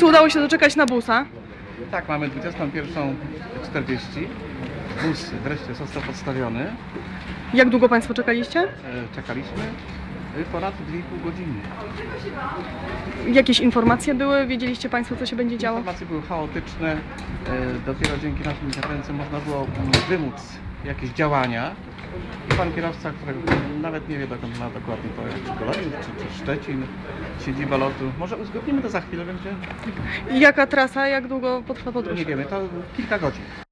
udało się doczekać na busa? Tak, mamy 21:40. Bus wreszcie został podstawiony. Jak długo Państwo czekaliście? Czekaliśmy ponad 2,5 godziny. Jakieś informacje były? Wiedzieliście Państwo, co się będzie działo? Informacje były chaotyczne. Dopiero dzięki naszym interwencjom można było wymóc jakieś działania. I pan kierowca, którego nawet nie wie, dokąd ma dokładnie pojechać, czy Goleniów, czy Szczecin, siedziba lotu. Może uzgodnimy to za chwilę, będzie? Jaka trasa? Jak długo potrwa podróż? Nie wiemy, to kilka godzin.